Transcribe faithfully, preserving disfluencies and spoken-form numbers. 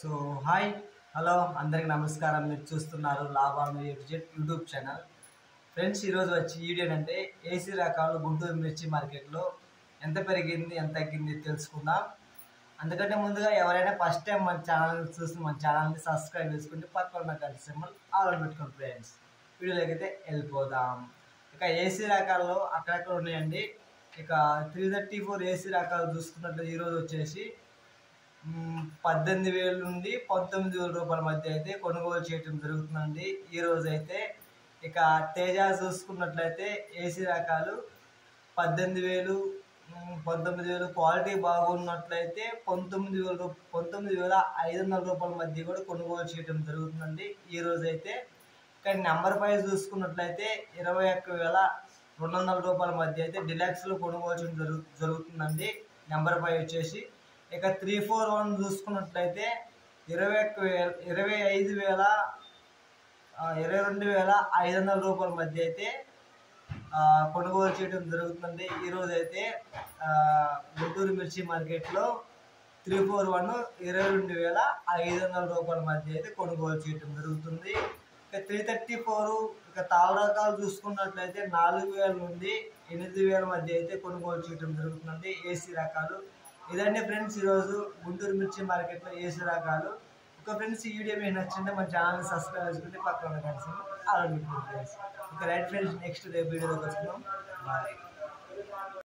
So hi hello అందరికి నమస్కారం. మీరు చూస్తున్నారు లాభాలు యూట్యూబ్ ఛానల్. ఫ్రెండ్స్, ఈరోజు వచ్చి వీడియో అంటే ఏసీ రకాలు గుంటూరు మిర్చి మార్కెట్లో ఎంత పెరిగింది ఎంత తగ్గింది తెలుసుకుందాం. అందుకంటే ముందుగా ఎవరైనా ఫస్ట్ టైం మన ఛానల్ చూసి మన ఛానల్ని సబ్స్క్రైబ్ చేసుకుంటే పక్కన ఉన్న గంట సింబల్ ఆల్ పెట్టుకోండి. ఫ్రెండ్స్, వీడియోలోకి అయితే వెళ్ళిపోదాం. ఇక ఏసీ రకాల్లో అక్కడక్కడ ఉన్నాయండి. ఇక త్రీ థర్టీ ఫోర్ ఏసీ రకాలు చూసుకున్నట్లు ఈరోజు వచ్చేసి పద్దెనిమిది వేల నుండి పంతొమ్మిది వేల రూపాయల మధ్య అయితే కొనుగోలు చేయడం జరుగుతుందండి ఈరోజు అయితే. ఇక తేజ చూసుకున్నట్లయితే ఏసీ రకాలు పద్దెనిమిది వేలు పంతొమ్మిది వేలు క్వాలిటీ బాగున్నట్లయితే పంతొమ్మిది వేల రూ పంతొమ్మిది వేల ఐదు వందల రూపాయల మధ్య కూడా కొనుగోలు చేయడం జరుగుతుందండి ఈరోజు అయితే. కానీ నెంబర్ ప్రైస్ చూసుకున్నట్లయితే ఇరవై ఒక్క వేల రెండు వందల రూపాయల మధ్య అయితే డిలక్స్లో కొనుగోలు చేయడం జరుగు జరుగుతుందండి నెంబర్ ప్రైస్ వచ్చేసి. ఇక త్రీ ఫోర్ వన్ చూసుకున్నట్లయితే ఇరవై ఒక్క వేల ఇరవై ఐదు వేల ఇరవై రెండు వేల ఐదు వందల రూపాయల మధ్య అయితే కొనుగోలు చేయడం జరుగుతుంది ఈరోజు అయితే. గుంటూరు మిర్చి మార్కెట్లో త్రీ ఫోర్ వన్ ఇరవై రెండు వేల ఐదు వందల రూపాయల మధ్య అయితే కొనుగోలు చేయడం జరుగుతుంది. ఇక త్రీ థర్టీ ఫోర్ ఇక తాళ రకాలు చూసుకున్నట్లయితే నాలుగు వేల నుండి ఎనిమిది వేల మధ్య అయితే కొనుగోలు చేయడం జరుగుతుందండి ఏసీ రకాలు. ఇదండి ఫ్రెండ్స్ ఈరోజు గుంటూరు మిర్చి మార్కెట్లో ఏసీ రకాలు. ఒక ఫ్రెండ్స్, ఈ వీడియో మీకు నచ్చింటే మన ఛానల్ని సబ్స్క్రైబ్ చేసుకుంటే పక్కన ఫ్రెండ్స్ ఆలోచించుకోండి friends. Okay right friends, next రేపు వీడియోలోకి వస్తున్నాం. బాయ్.